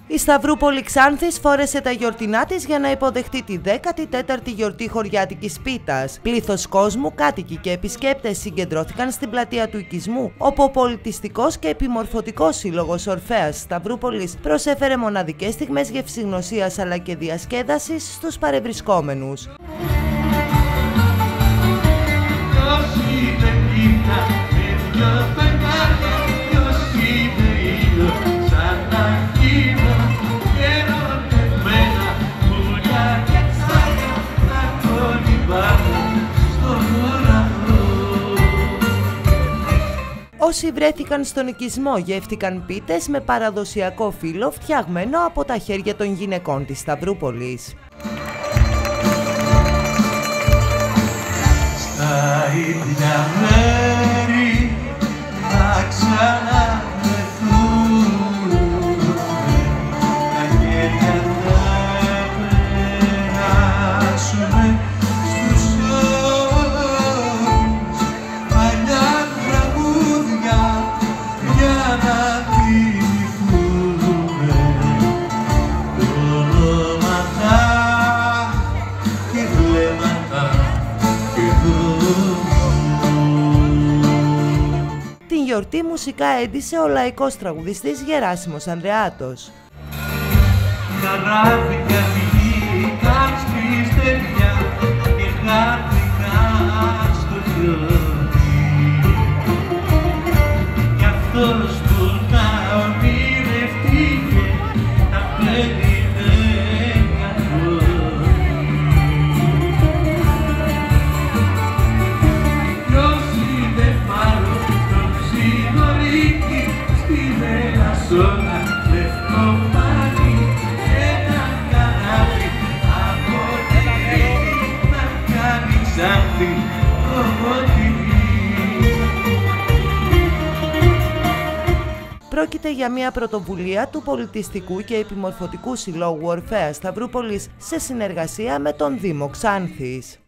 Η Σταυρούπολη Ξάνθης φόρεσε τα γιορτινά της για να υποδεχτεί τη 14η γιορτή χωριάτικης πίτας. Πλήθος κόσμου, κάτοικοι και επισκέπτες συγκεντρώθηκαν στην πλατεία του Οικισμού, όπου ο πολιτιστικός και επιμορφωτικός σύλλογος Ορφέας Σταυρούπολης προσέφερε μοναδικές στιγμές γευσηγνωσίας αλλά και διασκέδασης στους παρευρισκόμενους. Όσοι βρέθηκαν στον οικισμό γεύτηκαν πίτες με παραδοσιακό φύλλο φτιαγμένο από τα χέρια των γυναικών της Σταυρούπολης. Στα ίδια μέρη θα ξαναβρεθούμε, τα χέρια θα περάσουμε στους όρους, παλιά τραγούδια για να θυμηθούμε ονόματα και βλέμματα. Την γιορτή μουσικά έντυσε ο λαϊκός τραγουδιστής Γεράσιμος Ανδρεάτος. Καράβια βγήκαν στη στεριά και χάθηκαν στο χιόνι, κι αυτός που τα ονειρευτήκε τα πλένει καθόλου. Όσοι δεν πάρουν τον ψιλορίκι στη Μελισσόνα λευκό πάλι, ένα καράβι από τη Κρήτη να κάνει Ξάνθη ομοτιμή. Πρόκειται για μια πρωτοβουλία του Πολιτιστικού και Επιμορφωτικού Συλλόγου Ορφέας Σταυρούπολης σε συνεργασία με τον Δήμο Ξάνθης.